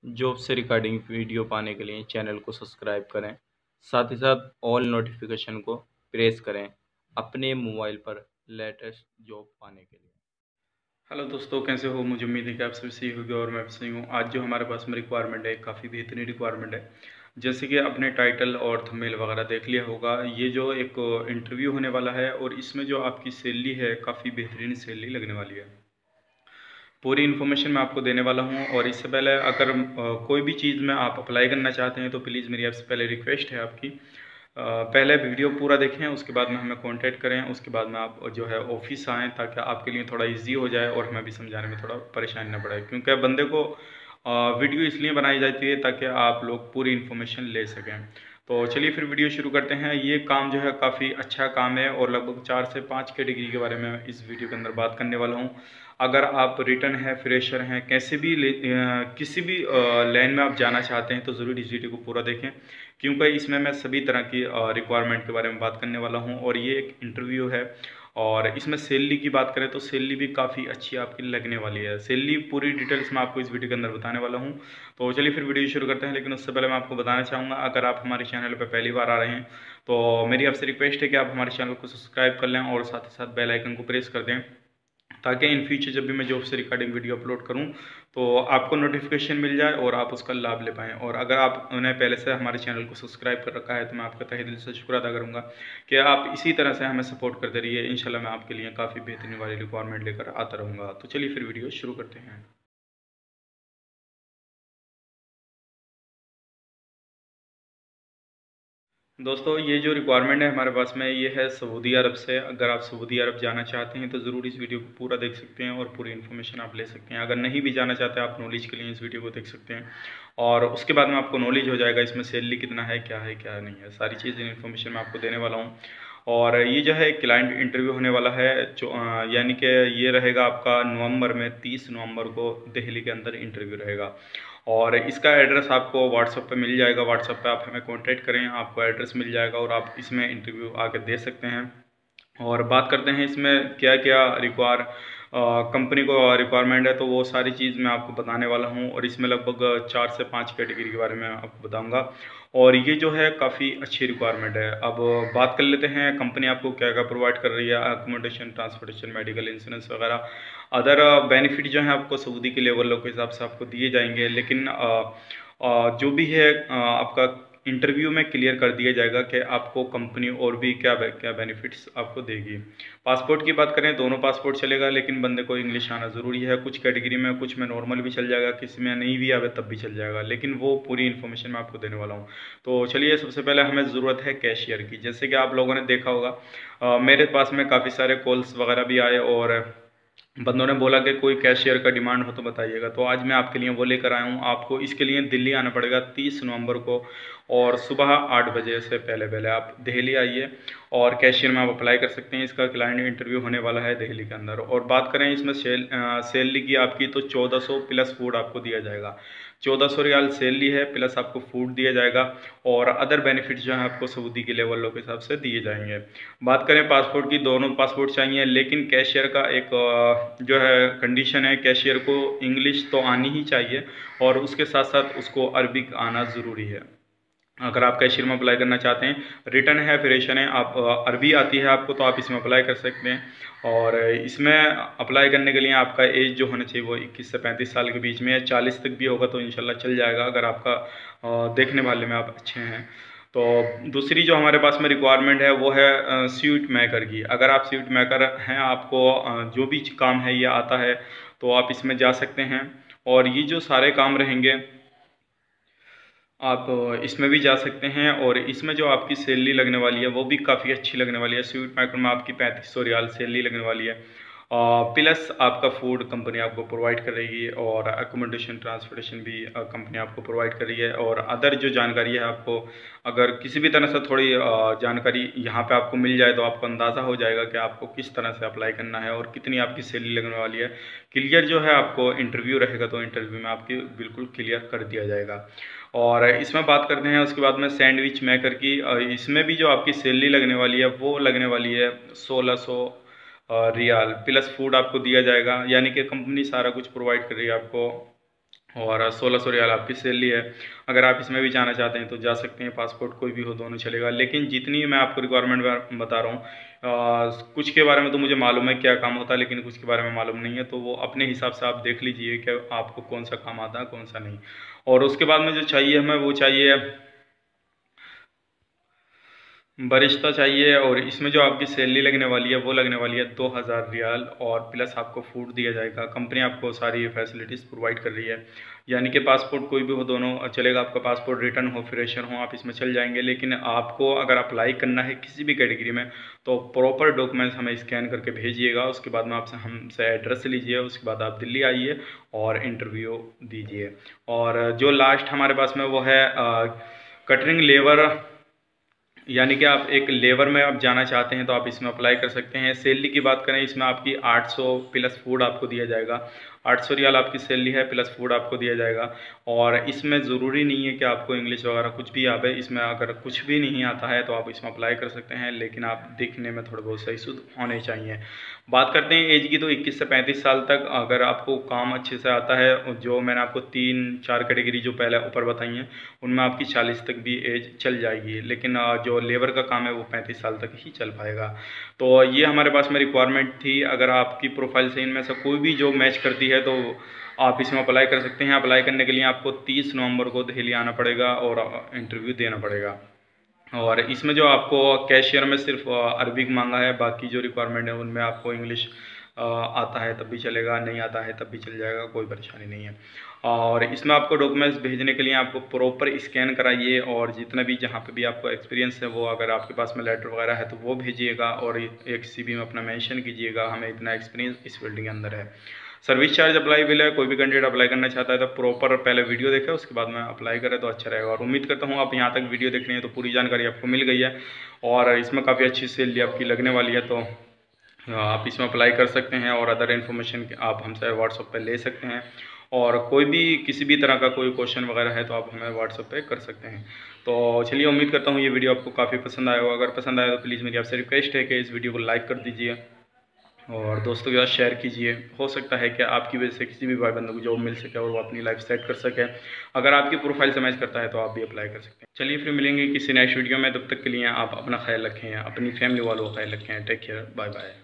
Job से regarding video पाने के लिए चैनल को सब्सक्राइब करें, साथ ही साथ ऑल नोटिफिकेशन को प्रेस करें अपने मोबाइल पर लेटेस्ट जॉब पाने के लिए। हेलो दोस्तों, कैसे हो? मुझे उम्मीद है कि आप सभी सही होगी और मैं भी सही हूँ। आज जो हमारे पास में रिक्वायरमेंट है, काफ़ी बेहतरीन रिक्वायरमेंट है। जैसे कि आपने टाइटल और थंबनेल वगैरह देख लिया होगा, ये जो एक इंटरव्यू होने वाला है और इसमें जो आपकी सैलरी है, काफ़ी बेहतरीन सैलरी लगने वाली है। पूरी इन्फॉर्मेशन मैं आपको देने वाला हूँ। और इससे पहले अगर कोई भी चीज़ में आप अप्लाई करना चाहते हैं तो प्लीज़ मेरी आपसे पहले रिक्वेस्ट है आपकी, पहले वीडियो पूरा देखें, उसके बाद में हमें कांटेक्ट करें, उसके बाद में आप जो है ऑफिस आएँ, ताकि आपके लिए थोड़ा इजी हो जाए और हमें भी समझाने में थोड़ा परेशानी ना पड़े। क्योंकि बंदे को वीडियो इसलिए बनाई जाती है ताकि आप लोग पूरी इन्फॉर्मेशन ले सकें। तो चलिए फिर वीडियो शुरू करते हैं। ये काम जो है काफ़ी अच्छा काम है और लगभग 4 से 5 कैटेगरी के बारे में इस वीडियो के अंदर बात करने वाला हूँ। अगर आप रिटर्न है, फ्रेशर हैं, कैसे भी किसी भी लाइन में आप जाना चाहते हैं तो ज़रूर इस वीडियो को पूरा देखें, क्योंकि इसमें मैं सभी तरह की रिक्वायरमेंट के बारे में बात करने वाला हूं। और ये एक इंटरव्यू है और इसमें सैलरी की बात करें तो सैलरी भी काफ़ी अच्छी आपकी लगने वाली है। सैलरी पूरी डिटेल्स मैं आपको इस वीडियो के अंदर बताने वाला हूं। तो चलिए फिर वीडियो शुरू करते हैं। लेकिन उससे पहले मैं आपको बताना चाहूँगा, अगर आप हमारे चैनल पर पहली बार आ रहे हैं तो मेरी आपसे रिक्वेस्ट है कि आप हमारे चैनल को सब्सक्राइब कर लें और साथ ही साथ बेल आइकन को प्रेस कर दें, ताकि इन फ्यूचर जब भी मैं जॉब से रिगार्डिंग वीडियो अपलोड करूं तो आपको नोटिफिकेशन मिल जाए और आप उसका लाभ ले पाएँ। और अगर आपने पहले से हमारे चैनल को सब्सक्राइब कर रखा है तो मैं आपका तहे दिल से शुक्र अदा करूंगा कि आप इसी तरह से हमें सपोर्ट करते रहिए। इंशाल्लाह मैं आपके लिए काफ़ी बेहतरीन वाली रिक्वायरमेंट लेकर आता रहूँगा। तो चलिए फिर वीडियो शुरू करते हैं। दोस्तों, ये जो रिक्वायरमेंट है हमारे पास में, ये है सऊदी अरब से। अगर आप सऊदी अरब जाना चाहते हैं तो ज़रूर इस वीडियो को पूरा देख सकते हैं और पूरी इन्फॉर्मेशन आप ले सकते हैं। अगर नहीं भी जाना चाहते आप नॉलेज के लिए इस वीडियो को देख सकते हैं और उसके बाद में आपको नॉलेज हो जाएगा इसमें सैलरी कितना है, क्या नहीं है, सारी चीज़ें इन्फॉर्मेशन मैं आपको देने वाला हूँ। और ये जो है क्लाइंट इंटरव्यू होने वाला है, जो यानी कि ये रहेगा आपका नवंबर में, 30 नवंबर को दिल्ली के अंदर इंटरव्यू रहेगा। और इसका एड्रेस आपको व्हाट्सएप पे मिल जाएगा। व्हाट्सएप पे आप हमें कांटेक्ट करें, आपको एड्रेस मिल जाएगा और आप इसमें इंटरव्यू आके दे सकते हैं। और बात करते हैं इसमें क्या क्या कंपनी को रिक्वायरमेंट है, तो वो सारी चीज़ मैं आपको बताने वाला हूँ। और इसमें लगभग 4 से 5 कैटेगरी के बारे में आपको बताऊँगा। और ये जो है काफ़ी अच्छी रिक्वायरमेंट है। अब बात कर लेते हैं कंपनी आपको क्या क्या प्रोवाइड कर रही है। अकोमोडेशन, ट्रांसपोर्टेशन, मेडिकल इंश्योरेंस वगैरह अदर बेनिफिट जो हैं आपको सऊदी के लेवलों के हिसाब से आपको दिए जाएंगे। लेकिन जो भी है आपका इंटरव्यू में क्लियर कर दिया जाएगा कि आपको कंपनी और भी क्या क्या बेनिफिट्स आपको देगी। पासपोर्ट की बात करें, दोनों पासपोर्ट चलेगा, लेकिन बंदे को इंग्लिश आना ज़रूरी है। कुछ कैटेगरी में, कुछ में नॉर्मल भी चल जाएगा, किसी में नहीं भी आवे तब भी चल जाएगा, लेकिन वो पूरी इन्फॉर्मेशन मैं आपको देने वाला हूँ। तो चलिए, सबसे पहले हमें ज़रूरत है कैशियर की। जैसे कि आप लोगों ने देखा होगा, मेरे पास में काफ़ी सारे कॉल्स वगैरह भी आए और बंदों ने बोला कि कोई कैशियर का डिमांड हो तो बताइएगा। तो आज मैं आपके लिए वो लेकर आया हूँ। आपको इसके लिए दिल्ली आना पड़ेगा 30 नवंबर को, और सुबह 8 बजे से पहले पहले आप दिल्ली आइए और कैशियर में आप अप्लाई कर सकते हैं। इसका क्लाइंट इंटरव्यू होने वाला है दिल्ली के अंदर। और बात करें इसमें सैलरी की आपकी, तो 1400 प्लस फूड आपको दिया जाएगा। 1400 रियाल सैलरी है, प्लस आपको फूड दिया जाएगा और अदर बेनिफिट जो है आपको सऊदी के लेवलों के हिसाब से दिए जाएंगे। बात करें पासपोर्ट की, दोनों पासपोर्ट चाहिए, लेकिन कैशियर का एक जो है कंडीशन है, कैशियर को इंग्लिश तो आनी ही चाहिए और उसके साथ साथ उसको अरबिक आना ज़रूरी है। अगर आप कैशियर में अप्लाई करना चाहते हैं, रिटर्न है, फ्रेशर है, आप अरबी आती है आपको, तो आप इसमें अप्लाई कर सकते हैं। और इसमें अप्लाई करने के लिए आपका एज जो होना चाहिए वो 21 से 35 साल के बीच में है। 40 तक भी होगा तो इंशाल्लाह चल जाएगा, अगर आपका देखने वाले में आप अच्छे हैं। तो दूसरी जो हमारे पास में रिक्वायरमेंट है वो है स्वीट मेकर की। अगर आप स्वीट मेकर हैं, आपको जो भी काम है ये आता है, तो आप इसमें जा सकते हैं। और ये जो सारे काम रहेंगे आप इसमें भी जा सकते हैं। और इसमें जो आपकी सैलरी लगने वाली है वो भी काफ़ी अच्छी लगने वाली है। स्वीट मेकर में आपकी 3500 रियाल सैलरी लगने वाली है, प्लस आपका फूड कंपनी आपको प्रोवाइड कर रही है और अकोमोडेशन, ट्रांसपोर्टेशन भी कंपनी आपको प्रोवाइड कर रही है। और अदर जो जानकारी है, आपको अगर किसी भी तरह से थोड़ी जानकारी यहाँ पे आपको मिल जाए तो आपको अंदाज़ा हो जाएगा कि आपको किस तरह से अप्लाई करना है और कितनी आपकी सैलरी लगने वाली है। क्लियर जो है आपको इंटरव्यू रहेगा तो इंटरव्यू में आपकी बिल्कुल क्लियर कर दिया जाएगा। और इसमें बात करते हैं उसके बाद में सैंडविच मेकर की। इसमें भी जो आपकी सैलरी लगने वाली है वो लगने वाली है 1600 रियाल, प्लस फूड आपको दिया जाएगा। यानी कि कंपनी सारा कुछ प्रोवाइड कर रही है आपको, और 1600 रियाल आपकी सैलरी है। अगर आप इसमें भी जाना चाहते हैं तो जा सकते हैं, पासपोर्ट कोई भी हो दोनों चलेगा। लेकिन जितनी मैं आपको रिक्वायरमेंट बता रहा हूँ, कुछ के बारे में तो मुझे मालूम है क्या काम होता है, लेकिन कुछ के बारे में मालूम नहीं है, तो वो अपने हिसाब से आप देख लीजिए कि आपको कौन सा काम आता है कौन सा नहीं। और उसके बाद में जो चाहिए हमें, वो चाहिए बरिश्ता चाहिए। और इसमें जो आपकी सैलरी लगने वाली है वो लगने वाली है 2000 रियाल, और प्लस आपको फूड दिया जाएगा। कंपनी आपको सारी फैसिलिटीज़ प्रोवाइड कर रही है, यानी कि पासपोर्ट कोई भी हो दोनों चलेगा। आपका पासपोर्ट रिटर्न हो फ्रेशर हो, आप इसमें चल जाएंगे। लेकिन आपको अगर अप्लाई करना है किसी भी कैटेगरी में तो प्रॉपर डॉक्यूमेंट्स हमें स्कैन करके भेजिएगा। उसके बाद में आपसे हमसे एड्रेस लीजिए, उसके बाद आप दिल्ली आइए और इंटरव्यू दीजिए। और जो लास्ट हमारे पास में वो है कटरिंग लेबर, यानी कि आप एक लेबर में आप जाना चाहते हैं तो आप इसमें अप्लाई कर सकते हैं। सैलरी की बात करें, इसमें आपकी 800 प्लस फूड आपको दिया जाएगा। 800 रियाल आपकी सैलरी है, प्लस फूड आपको दिया जाएगा। और इसमें ज़रूरी नहीं है कि आपको इंग्लिश वगैरह कुछ भी आवे। इसमें अगर कुछ भी नहीं आता है तो आप इसमें अप्लाई कर सकते हैं, लेकिन आप दिखने में थोड़े बहुत सही शुद्ध होने चाहिए। बात करते हैं एज की, तो 21 से 35 साल तक अगर आपको काम अच्छे से आता है, जो मैंने आपको 3-4 कैटेगरी जो पहले ऊपर बताई हैं उनमें आपकी 40 तक भी एज चल जाएगी। लेकिन जो लेबर का काम है वो 35 साल तक ही चल पाएगा। तो ये हमारे पास में रिक्वायरमेंट थी। अगर आपकी प्रोफाइल से इनमें से कोई भी जो मैच करती है तो आप इसमें अप्लाई कर सकते हैं। अप्लाई करने के लिए आपको 30 नवंबर को दिल्ली आना पड़ेगा और इंटरव्यू देना पड़ेगा। और इसमें जो आपको कैशियर में सिर्फ अरबिक मांगा है, बाकी जो रिक्वायरमेंट है उनमें आपको इंग्लिश आता है तब भी चलेगा, नहीं आता है तब भी चल जाएगा, कोई परेशानी नहीं है। और इसमें आपको डॉक्यूमेंट्स भेजने के लिए आपको प्रॉपर स्कैन कराइए, और जितना भी जहाँ पे भी आपको एक्सपीरियंस है वो अगर आपके पास में लेटर वगैरह है तो वो भेजिएगा, और एक CV में अपना मेंशन कीजिएगा हमें इतना एक्सपीरियंस इस फील्ड के अंदर है। सर्विस चार्ज अप्लाईबल है, कोई भी कैंडिडेट अप्लाई करना चाहता है तो प्रॉपर पहले वीडियो देखे उसके बाद में अप्लाई करें तो अच्छा रहेगा। और उम्मीद करता हूँ आप यहाँ तक वीडियो देख रहे हैं तो पूरी जानकारी आपको मिल गई है, और इसमें काफ़ी अच्छी सैलरी आपकी लगने वाली है। तो आप इसमें अप्लाई कर सकते हैं, और अदर इन्फॉर्मेशन आप हमसे व्हाट्सएप पे ले सकते हैं। और कोई भी किसी भी तरह का कोई क्वेश्चन वगैरह है तो आप हमें व्हाट्सएप पे कर सकते हैं। तो चलिए, उम्मीद करता हूँ ये वीडियो आपको काफ़ी पसंद आया होगा। अगर पसंद आया तो प्लीज़ मेरी आपसे रिक्वेस्ट है कि इस वीडियो को लाइक कर दीजिए और दोस्तों के साथ शेयर कीजिए। हो सकता है कि आपकी वजह से किसी भी भाई बंदे को जॉब मिल सके और वो अपनी लाइफ सेट कर सके। अगर आपकी प्रोफाइल से मैच करता है तो आप भी अप्लाई कर सकते हैं। चलिए फिर मिलेंगे किसी नेक्स्ट वीडियो में, तब तक के लिए आप अपना ख्याल रखें, अपनी फैमिली वालों का ख्याल रखें। Take care, bye bye.